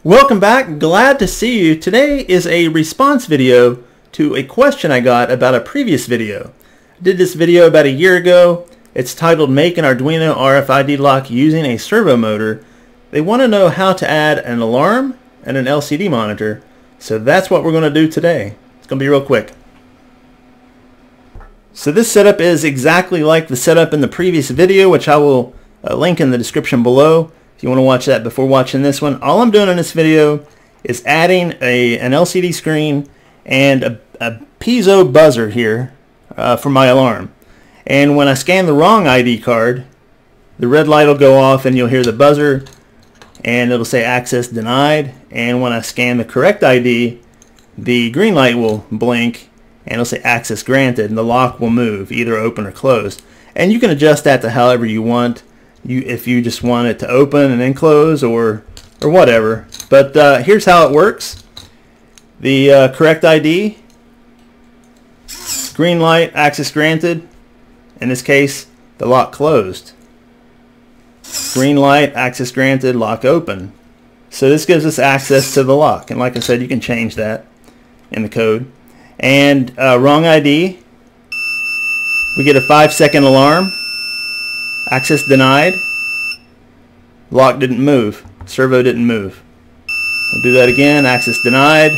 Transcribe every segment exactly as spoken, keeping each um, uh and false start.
Welcome back, glad to see you. Today is a response video to a question I got about a previous video. I did this video about a year ago. It's titled Make an Arduino R F I D Lock Using a Servo Motor. They want to know how to add an alarm and an L C D monitor. So that's what we're going to do today. It's going to be real quick. So this setup is exactly like the setup in the previous video, which I will uh, link in the description below. If you want to watch that before watching this one, all I'm doing in this video is adding a an L C D screen and a, a piezo buzzer here uh, for my alarm. And when I scan the wrong I D card, the red light will go off and you'll hear the buzzer and it'll say access denied. And when I scan the correct I D, the green light will blink and it'll say access granted, and the lock will move, either open or closed. And you can adjust that to however you want. You, if you just want it to open and then close, or or whatever. But uh, here's how it works. The uh, correct I D, green light, access granted. In this case, the lock closed. Green light, access granted, lock open. So this gives us access to the lock. And like I said, you can change that in the code. And uh, wrong I D, we get a five second alarm. Access denied. Lock didn't move. Servo didn't move. We'll do that again. Access denied.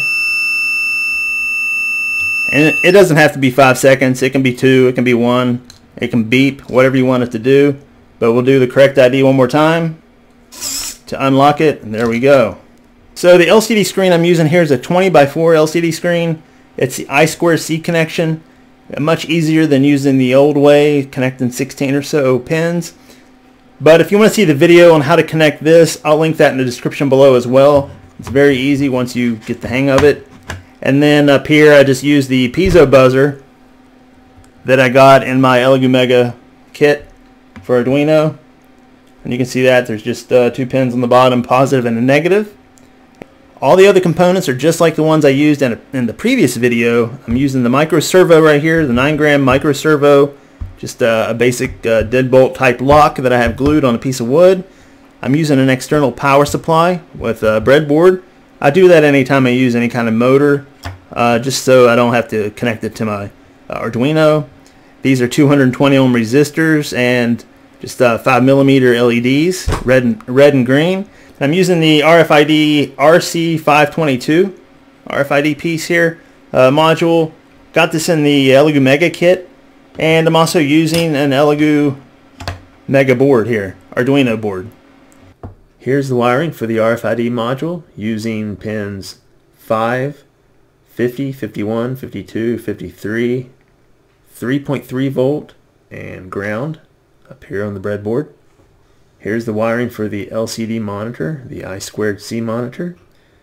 And it doesn't have to be five seconds. It can be two. It can be one. It can beep. Whatever you want it to do. But we'll do the correct I D one more time to unlock it. And there we go. So the L C D screen I'm using here is a twenty by four L C D screen. It's the I two C connection. Much easier than using the old way, connecting sixteen or so pins. But if you want to see the video on how to connect this, I'll link that in the description below as well. It's very easy once you get the hang of it. And then up here I just use the piezo buzzer that I got in my Elegoo Mega kit for Arduino. And you can see that there's just uh, two pins on the bottom, positive and a negative. All the other components are just like the ones I used in, a, in the previous video. I'm using the micro servo right here, the nine gram micro servo, just uh, a basic uh, deadbolt type lock that I have glued on a piece of wood. I'm using an external power supply with a breadboard. I do that anytime I use any kind of motor, uh, just so I don't have to connect it to my uh, Arduino. These are two hundred twenty ohm resistors and just uh, five millimeter L E Ds, red and, red and green. I'm using the R F I D R C five twenty-two R F I D piece here, uh, module. Got this in the Elegoo Mega kit, and I'm also using an Elegoo Mega board here, Arduino board. Here's the wiring for the R F I D module using pins five, fifty, fifty-one, fifty-two, fifty-three, three point three volt, and ground up here on the breadboard. Here's the wiring for the L C D monitor, the I two C monitor,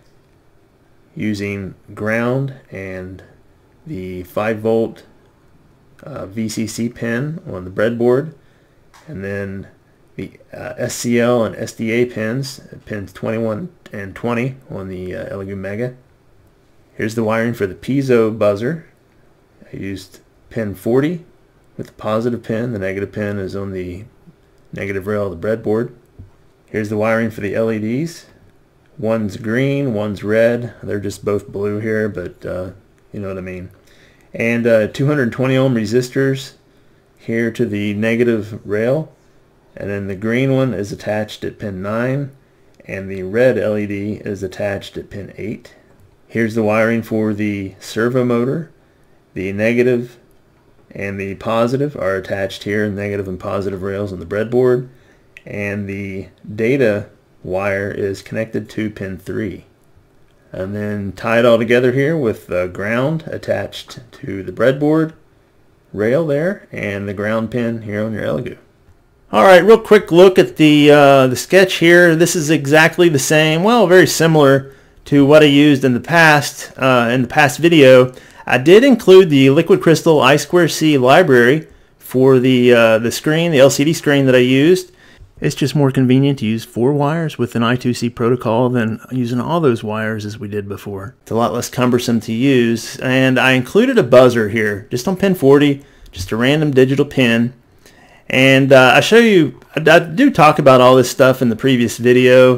using ground and the five volt uh, V C C pin on the breadboard, and then the uh, S C L and S D A pins, pins twenty-one and twenty on the uh, Elegoo Mega. Here's the wiring for the piezo buzzer. I used pin forty with the positive pin. The negative pin is on the negative rail of the breadboard. Here's the wiring for the L E Ds. One's green, one's red. They're just both blue here, but uh, you know what I mean. And uh, two hundred twenty ohm resistors here to the negative rail. And then the green one is attached at pin nine, and the red L E D is attached at pin eight. Here's the wiring for the servo motor. The negative and the positive are attached here, negative and positive rails on the breadboard, and the data wire is connected to pin three. And then tie it all together here with the ground attached to the breadboard rail there, and the ground pin here on your Elegoo. Alright, real quick look at the, uh, the sketch here. This is exactly the same, well, very similar to what I used in the past, uh, in the past video. I did include the liquid crystal I two C library for the uh, the screen, the L C D screen that I used. It's just more convenient to use four wires with an I two C protocol than using all those wires as we did before. It's a lot less cumbersome to use, and I included a buzzer here just on pin forty, just a random digital pin. And uh, I show you, I, I do talk about all this stuff in the previous video,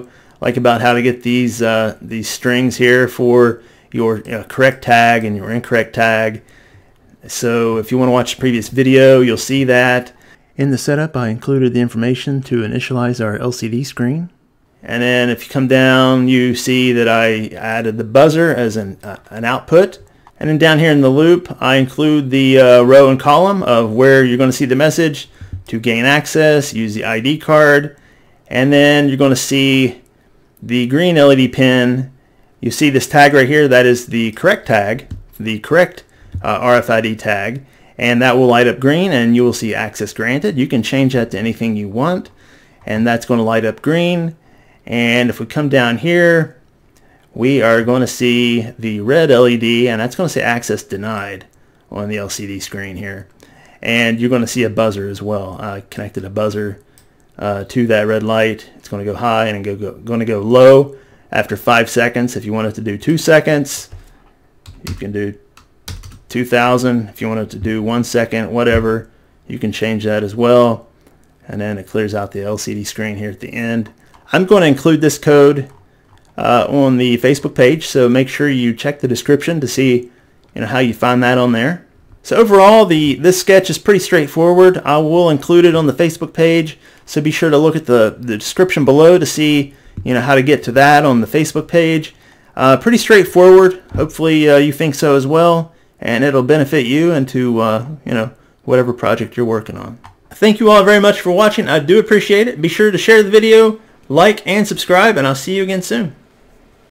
like about how to get these uh, these strings here for your you know, correct tag and your incorrect tag. So if you want to watch the previous video, you'll see that. In the setup, I included the information to initialize our L C D screen. And then if you come down, you see that I added the buzzer as an, uh, an output. And then down here in the loop, I include the uh, row and column of where you're going to see the message to gain access, use the I D card, and then you're going to see the green L E D pin. You see this tag right here, that is the correct tag, the correct uh, R F I D tag, and that will light up green and you will see access granted. You can change that to anything you want, and that's going to light up green. And if we come down here, we are going to see the red L E D, and that's going to say access denied on the L C D screen here. And you're going to see a buzzer as well. I connected a buzzer uh, to that red light. It's going to go high and go, go, going to go low after five seconds. If you want it to do two seconds, you can do two thousand. If you want it to do one second, whatever, you can change that as well. And then it clears out the L C D screen here at the end. I'm going to include this code uh, on the Facebook page, so make sure you check the description to see you know how you find that on there. So overall, the this sketch is pretty straightforward. I will include it on the Facebook page, so be sure to look at the, the description below to see you know how to get to that on the Facebook page. Uh, pretty straightforward. Hopefully uh, you think so as well, and it'll benefit you into uh, you know whatever project you're working on. Thank you all very much for watching. I do appreciate it. Be sure to share the video, like, and subscribe, and I'll see you again soon.